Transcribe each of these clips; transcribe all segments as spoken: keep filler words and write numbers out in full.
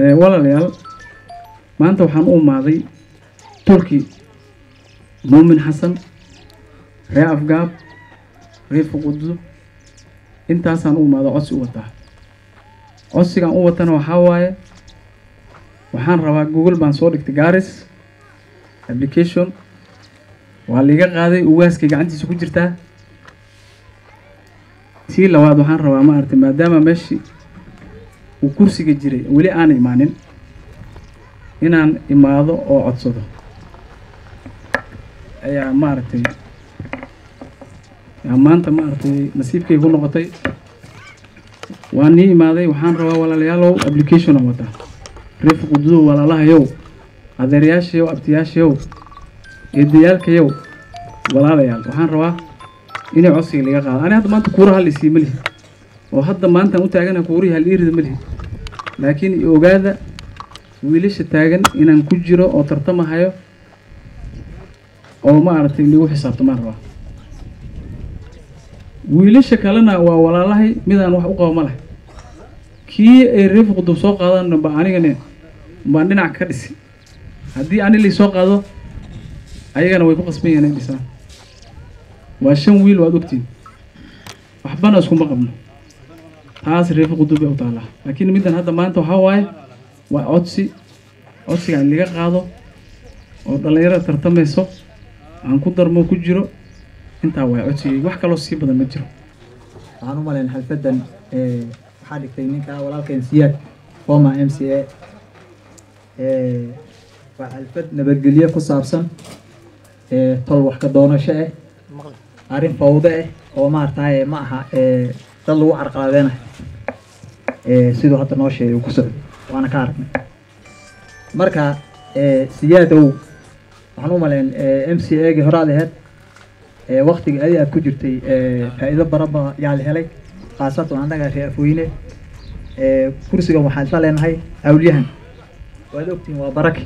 ولا ليال ما أنت وحن أم ماضي تركي مؤمن حسن ريا أفقاب ريف قدزو أنت أصلا أم ماضي عصي وطا عصي كان وطنا وحواي وحن روا جوجل بانصورك تجارس application واللي جا قاضي واسك عندي سكوت جرتها سي لواد وحن روا ما أرتي ما دام ماشي وكرسي جري ولي أنا إيمانين هنا إماضو أو عطسده يا ما أرتي يا ما أنت ما أرتي نصيبك يكون نقطي واني إماضي وحن روا ولا ليالو application وطا ريف قدو ولا الله يو هذا رياش يو أبتياش يو يديالك يو ولا ليال وحن روا إني عصي اللي قال أنا هذا ما أنت كورها اللي سيمله وهذا ما أنت متعجن كوري هالإيرد مله لكن يوجد ويلش التاجن إن نكجره أو ترتمى هايو أو ما أردت اللي هو حسابته مرة ويلش كلنا ولا الله ميدان واحد أقوى مله كي الرفق قدو سوق هذا نبعني جنيه بعدين عكرسي هدي أنا اللي سوق هذا أيجنا ويبقى اسمي أنا بسنا وعشان ويل وادوكتين وحبنا أسكن بقمنا هذا الرفق قدو بيوطالله لكن ميدان هذا ما أنت هواي وعطسي عطسي عن اللي قاعده ودليرة ترتمي سوق عن قدر مو كجرو أنت هواي عطسي وحكي له السيب بدل مجرو عنو مالين حلفدن حالك تينيك ولا كان سياد وما إم سي إيه وحلفد نبجليه كصابسن إيه طل وحكي دونا شيء عارف فوضى أو ما ارتاح معها إيه طلوا عرق علينا إيه سيدو حتى نوشي وكسر وأنا كاركني مركا إيه سيادو عنو مالين إم سي إيه جهرا لهاد إيه وقت أي أكجرتي إيه فإذا بربا يعني هلي خاصة عندك في أفوينه كرسي ومحل لنا هاي أوليهن وادوكتين وبركة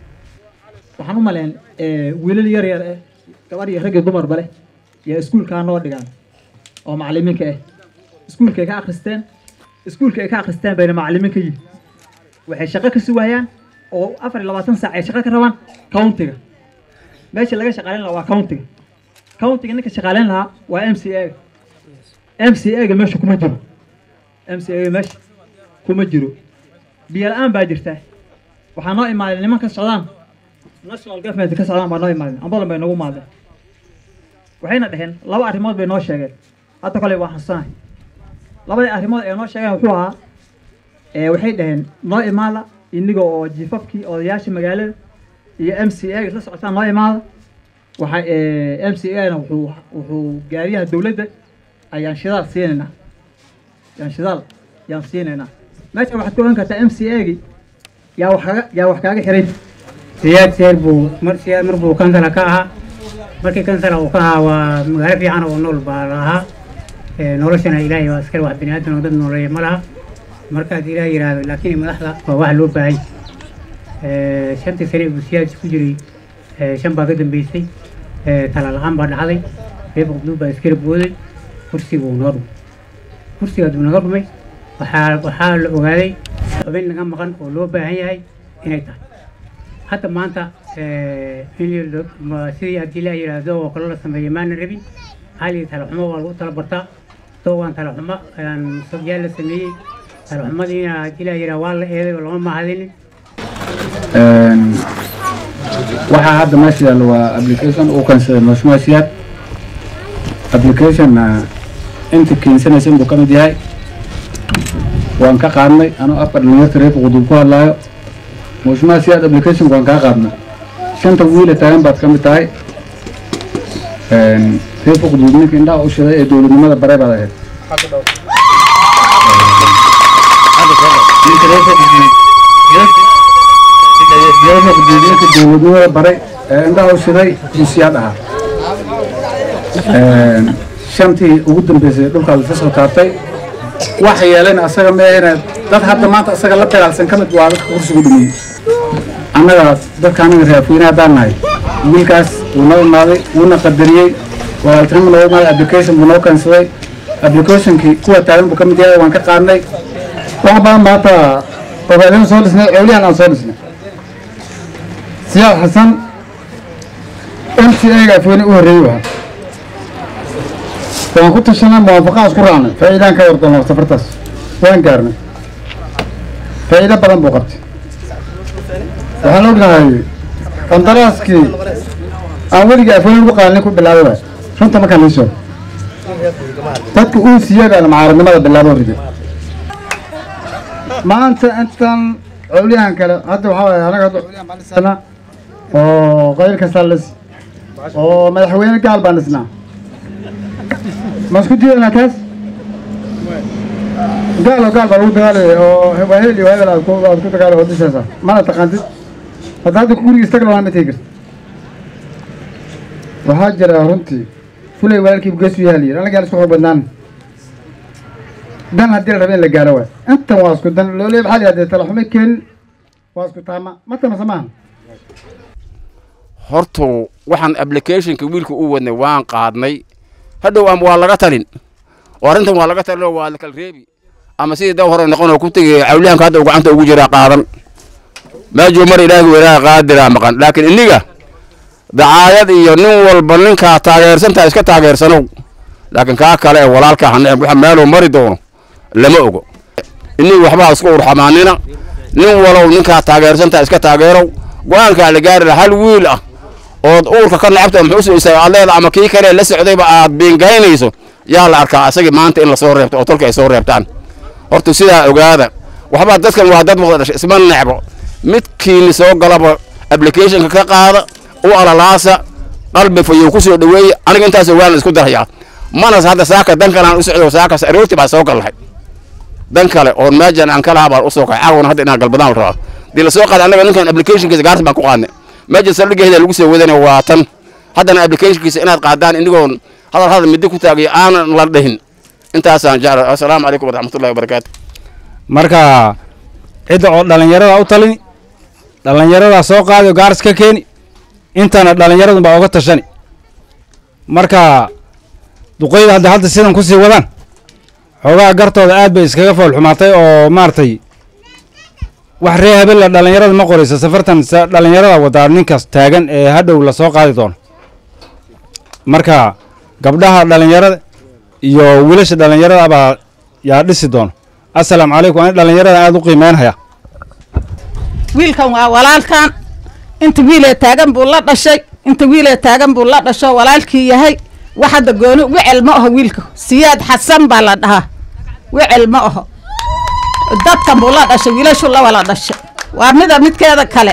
وحنو مالين ويل ير ير كبار يخرج دمر بله يا سكول كانوا دجان أو معلمين كه سكول كه كأخستان سكول كه كأخستان بين معلمين كي وحي شقة سوايان أو أفر لباتن ساعة شقة كروان كاونتيga ماشي لقى شغالين لوا كاونتيga كاونتيga إنك شغالين لها وإم سي إيه إم سي إيه ماشي كم جرو إم سي إيه ماشي كم جرو بيالآن باجرته وحنا إيمان لما كسران national government كسران ما إيمان أمبلا بينو ماذا وحين دهن لو أريمود بينو شغال حتى كله واحد سنة لو أريمود بينو شغال هو وحين دهن ما إيمان إني جو جيفابكي أو ياش مجال هي إم سي إيه لسه عشان ما إيمان وح إم سي إيه وهو وهو جاريها الدولة ده أيان شغال سيننا يعني شغال يعني سيننا ماشي واحد كلهم كتا إم سي إيه يا وحاجة يا وحاجة حريت سياد سيربو مر سياد مربو كان سلكها مركي كان سلكها ومعرفي عنه ونول بالها نورشنا إلهي وأسكر واحد بني آدم ودم نوري ملها مركز إلهي راه لكن ملحظة وواحد لور بعي شنت سريع بسياد سكجري شن باقدم بيسي تلا العام بعد هذا بيبقى بدو بأسكر بولي كرسي ونور كرسي هذا ونور مي وحال وحال وغادي وبين نقام مكان ولو بعي هاي هنا حتى ما أنت في ما سري أديلا يرادو وكل سمي ما نربي هاي تلحمة والو تلبرتا تو أن تلحمة يعني سجل سمي تلحمة دي أديلا يروال إيه ولا ما هذين waxaa hadda meesha yaalo waa application oo kansada mashruuciyaad application inta keensanaysan buu kamid yahay waan ka qaadnay anoo afar dhalinyarta reer qudub ku hadlaayo mashruuciyaad application waan ka qaadnay shanta wiil taagan baad kamid tahay reer qudub ninka indhaha u shiday ee dowladnimada bare baad ahayd يوم قديم كدودو بري عنده شيء زيادة شمتي وقدم بس دول كله فسخ تعطي وحي لنا أسرع ما هنا ده حتى ما تأسرع لا ترى سن كم توارد كورس قدومي أنا ده كان غير فينا داناي ملكاس ونو مالي ونا قدريه والترم لو ما application ونو application كي قوة تعلم بكم ديا وانك قارني وعبا ما تا وبعدين صولسنا أولي أنا صولسنا سياد حسن أنت أيها فين أوريوها فأنا كنت شنا موافقة أذكر عنه فإذا كان يرضون سفرتس وين قارنا فإذا بدن بقت وحنا نقول هاي قندراسكي أولي جا فين بقى لكم بالله شو أنت ما كان يسوي تذكر سياد أنا معارض ما بالله وريدي ما أنت أنت أولياء كلا هذا وحاول أنا قاعد أولياء بعد سنة أو غير كسالس أو مدحوين قال بعد سنة مسكوتي أنا كاس قالوا قال بقول قال أو وهيلي وهيلي لا كو كنت قال هذا شيء ما نتقنت هذا كوري يستقلوا عن متيجر وهاجر هرنتي فلي ولكن بقسوي هالي أنا قال سووا بدنان دان هدي الربين اللي جاروا أنت واسكت دان لو ليه بحالي هذا تلاحظ كن واسكت تاما ما تما سمان horto waxaan application-ka wiilka u wadnay waan qaadnay hadhow am waa laga talin oo arintan waa laga talin waa la kala reebi ama sidii daw hore noqon oo ku tagay cawliyaanka hadda gacanta ugu jira qaadan ma joo mar ilaahay weeraa qaadira maqan laakiin iniga dacaayad iyo nin walba ninka taageersanta iska taageersano laakiin ka kale walaalka xanay waxa meel uu mari doono lama ogo inni waxba isku urxamaanina nin walow ninka taageersanta iska taageero go'aanka la gaari hal wiil ah oo uurka ka nacabta muxuu soo isay aleeda ama kii kale la socdayba aad beengaynayso yaa la arkaa asaga maanta in la soo reebto oo tolka ay soo reebtaan horta sidaa ogaada waxba dadkan waa dad wada dhashay isma necbo midkiin soo galaba application ka qaada oo alalaasa qalbi fayo ku soo dhaweey aniga intaas waan isku darayaa mana hadda saaka dan kale aan u socdo saaka aroorti baa soo galay dan kale oo maajan aan kala habaan u soo kacay caawna hadda inaan galbadaan raaco dil soo qaad anaga ninkan application-kiisa gaarta baan ku qaadnay maajan saldhigeeda lagu soo wadana waa tan haddana application-kiisa inaad qaadaan inigoon hadal hadal mid ku taagay aan la dhahin intaasaan jecel assalaamu calaykum waraxmatullaahi wabarakaatu marka cid oo dhalinyarada u talin dhalinyarada soo qaado gaars ka keeni intana dhalinyaradu baa uga tashani marka duqeyda hadda hadda sidan ku sii wadaan xoogaa gartooda aad bay iskaga fool xumaatay oo maartay wax ree habel dhalinyarada ma qoraysa safartan dhalinyarada wadaa ninkaas taagan ee hadhow la soo qaadi doono marka gabdhaha dhalinyarada iyo wiilasha dhalinyarada baa yaa dhisi doono assalaamu calaykum aan dhalinyarada aad u qiimeynaya wiilkan waa walaalkan inta wiilay taagan buu la dhashay inta wiilay taagan buu la dhasho walaalkii yahay waxada gooni wicil ma aha wiilka siyaad xasan baa la dhahaa wicil ma aha dadkan buu la dhashay wiilashu la wala dhashay waa mida midkeeda kale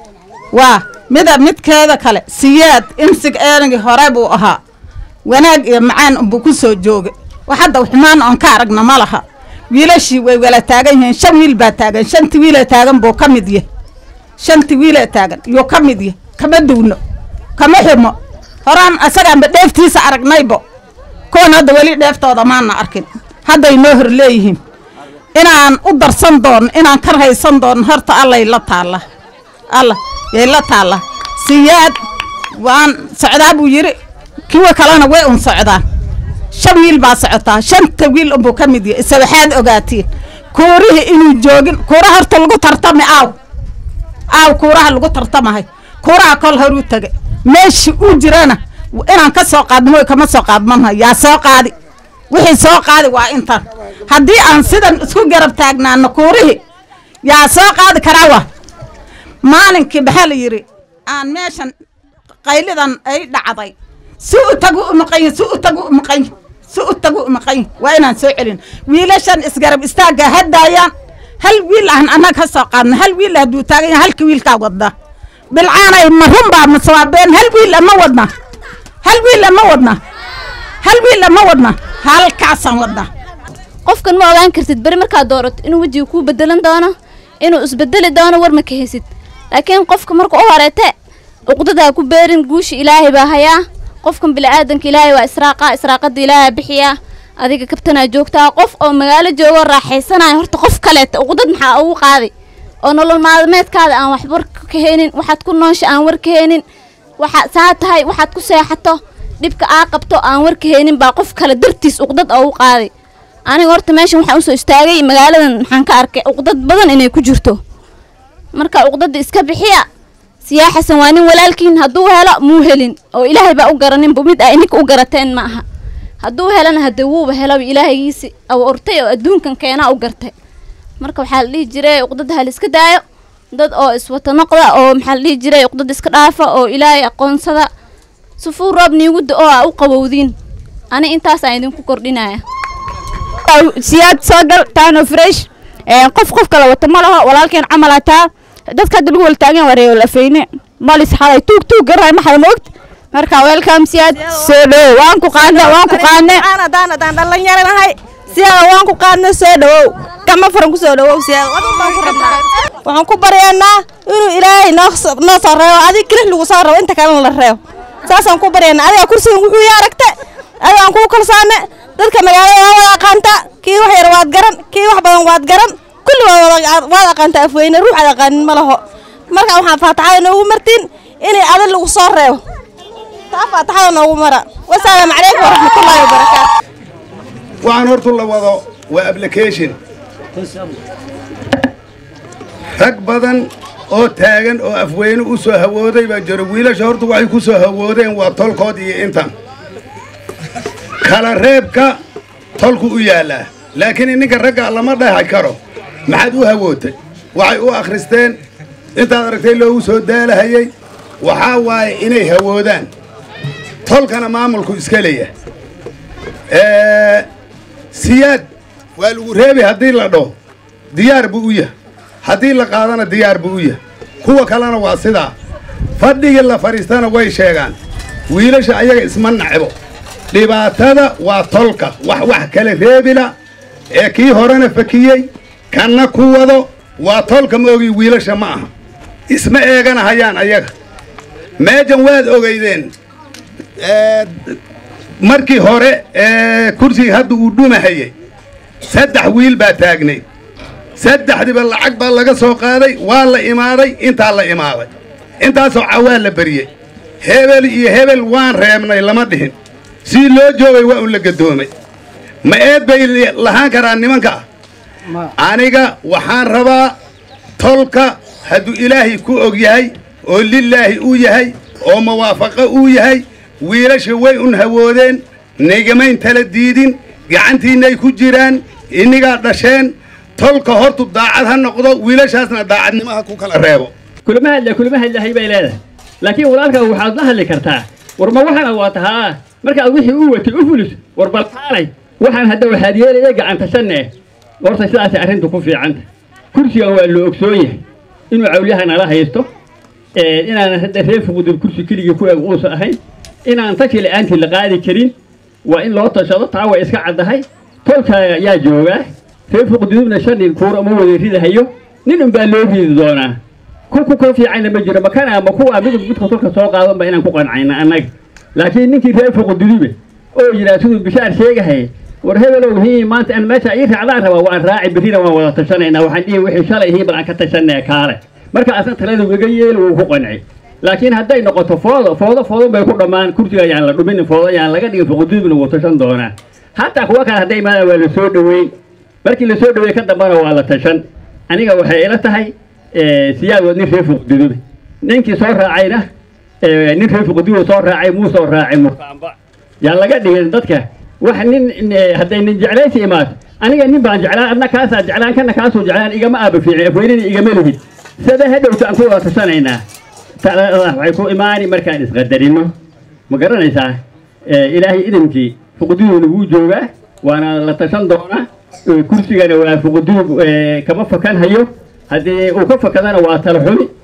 waa mida midkeeda kale siyaad imsig eenigi hore buu ahaa wanaag iyo macaan buu ku soo joogay waxada xumaan aan ka aragna ma laha wiilashii way wala taagan yihiin shan wiil baa taagan shanti wiil taagan buu ka mid yahay shanti wiil taagan iyo ka mid yahay kama duwno kama xumo horaan asaga aan dheeftiisa aragnaybo koon hadda wali dheeftooda maana arkin hadda inoo hor leeyihiin inaan u darsan doon inaan ka haysan doon horta allay la taala alla yay la taala siyaad waan socdaa buu yiri kiwa kalena way un socdaan shan wiil baa socotaa shanta wiil buu ka mid yahay sabaxaad ogaatiin kuurihi inuu joogin kuura horta lagu tartami aaw aaw kuuraha lagu tartamahay kuuraha kol horu tagay meeshii uu jirana inaan ka soo qaadmo kama soo qaadmanha yaa soo qaadi wixii soo qaadi waa intan haddii aan sidan isku garab taagnaano kuurihi yaa soo qaadi karaa waa maalinkii maxaa la yiri aan meeshan qaylidan ay dhacday si u tagu u maqayn si u tagu u maqayn si u tagu u maqayn waa inaan soo celin wiilashan isgarab istaaga hadayaan hal wiil aan anaga ka soo qaadno hal wiil haduu taagan yahay halka wiilka wada bilcaanay marhum baa maswaabeen hal wiil ama wadna hal wiil ama wadna hal wiil ama wadna halkaasan wadna qofkan ma ogaan kartid bari marka doorato inuu wajiga ku bedelan doono inuu isbedeli doono war ma ka haysid laakiin qofka marka u horeete uqdada ku beerin guushi ilaahay baa hayaa qofkan bilaadanka ilaahay waa israaqa israaqada ilaahay bixiya adiga kabtana joogtaa qof oo magaalo joogo raaxaysanay horta qof kale uqdad maxaa ugu qaaday oo nolol maalmeedkaada aan wax war ka heenin waxaad ku noosha aan war ka heenin waxa saa tahay waxaad ku seexato dibka aa qabto aan war ka heenin baa qof kale dartiis uqdad ugu qaaday aniga horta meeshan waxaan usoo istaagay magaaladan maxaan ka arkay uqdad badan inay ku jirto marka uqdada iska bixiya siyaa xasan waa nin walaalkiin hadduu helo muu helin oo ilaahay baa u garanin bumid ah ininka u garateen ma aha hadduu helana hadda wuuba helaba ilaahagiisi aw ortay oo adduunkan keenaa u gartay marka waxaa la dhihi jiray uqdada hal iska daayo dad oo iswata noqda oo maxaa la dhihi jiray uqdada iska dhaafa oo ilaahay aqoonsada sufuu roob niigu da oo aa u qabowdiin ani intaas aan idinku kordhinaya siyaad soo gal taano fresh qof qof kala wata ma laho walaalkeen camal ataa dadka hadda lagu wala taagan wareeyo lafayne malis xalay tuug tuug garay ma xal moogta marka welcome siyaad soo dhow waan ku qaadna waan ku qaadna ana daan daan dhalinyaranahay siyaad waan ku qaadna soo dhow kama faran ku soo dhow siyaad wadaan ku rabnaa waxaan ku baryaynaa inuu ilaahay noo noo soo reebo adiga kale lagu soo reebo inta kale la reebo saasaan ku baryaynaa adiga kursiga wuxuu yaa aragtay adaan ku kalsaane dadka magaalada waa wada aqaanta kii wax yar waad garan kii wax badan waad garan kulli waa wada aqaanta afweyne ruux aad aqaanin ma laho marka waxaan faataxada noogu martiin inay adal lagu soo reebo taa faataxada noogu mara wasalaamu calaykum waraxmatullaahi wabarakaatu waxaan horta la wado waa application rag badan oo taagan oo afweyne u soo hawooday baa jiro wiilasha horta waxay ku soo hawoodeen waa tolkood iyo intan kala reebka tolku u yaallaa laakiin ninka ragga lama dhahay karo maxaad u hawootay waxay u akhristeen intaad aragtay loogu soo daalahayay waxaa waaye inay hawoodaan tolkana maamulku iska leeyahay siyaad waa lagu reebi haddii la dhaho diyaar buu u yahay haddii la qaadana diyaar buu u yahay kuwa kalena waa sidaa fadhigii la fadhiistana way sheegaan wiilasha ayaga isma nacbo dhibaatada waa tolka wax wax kala reebila ee kii horena fakiyey kanna ku wado waa tolka ma ogi wiilasha ma aha isma eegana hayaan ayaga meejan waad ogeydeen markii hore kursiga hadda uu dhumahayey saddex wiil baa taagnay saddexdiiba lacag baa laga soo qaaday waa la imaaday intaa la imaaday intaasoo cawaa la beriyey hebel iyo hebel waan reebnay lama dhihin si loo joogay waa un la gadoomay ma eed bay lahaan karaan nimanka ah aniga waxaan rabaa tolka hadduu ilaahay ku og yahay oo lilaahi uu yahay oo mawaafaqo uu yahay wiilasha way un hawoodeen nigamayn tala diidin gacantiinnay ku jiraan innigaa dhasheen tolka hortu daacad ha noqdo wiilashaasna daacadnimaha ku kala reebo kulama hadla kulama hadlahay bay leedahay laakiin walaalka waxaad la hadli kartaa war ma waxana waa tahaa markaad wixii u watay u fulis war balqaalay waxaan hadda waxaad yeelaya gacanta shanne horta sidaas arrintu ku fiicanta kursigan waa loo ogsoon yahay inuu cawliyaha nala haysto inaan hadda reer fuqudul kursi keligii ku eeg uusan ahayn inaan tashi la'aantii la qaadi karin waa in loo tashado taa way iska caddahay tolka yaa joogaa reer fuqudulna shan nin kuura uma wada ridahayo nin unbaa loo ridi doonaa ku ku ka fiicanna ma jiro makana ama kuwa midub midka tolka soo qaadanba inaan ku qancayna annaga laakiin ninkii reer fuqudulube oo yidhaa siduu bishaar sheegahay war hebelow hii maanta aan meesha ii raacdaan rabaa waan raaci berrina waan wada tashanaynaa waxaan dhihi wixii shalay hii bal aan ka tashanaya kaale marka asna talada ugaga yeeli wuu ku qancay laakiin hadday noqoto foodo foodo foodo bay ku dhammaan kursiga ayaan la dhumin foodo ayaan laga dhigin fuqudulubna wuu tashan doonaa hataa kuwa kale hadday imaadaan waa la soo dhoweyn markii la soo dhoweey ka dambana waa la tashan aniga waxay ila tahay siyaad waa nin reer fuqudulube ninkii soo raacayna nin reer fuqudulube soo raacay muu soo raacay mukaamba yaa laga dhigin dadka wax nin hadday nin jeclaysi imaato aniga nin baan jeclaan adna kaasaa jeclaan kana kaasoo jeclaan igama aaba fiicin afweynina igama lihid sida hadhowta aan ku wada tashanaynaa talada waxay ku imaani markaan isqadarino ma garanaysaa ilaahay idinkii fuqudulubna wuu joogaa waana la tashan doonaa kursigana waa fuqudulub kama fakan hayo haddii uu ka fakadana waa tala xumi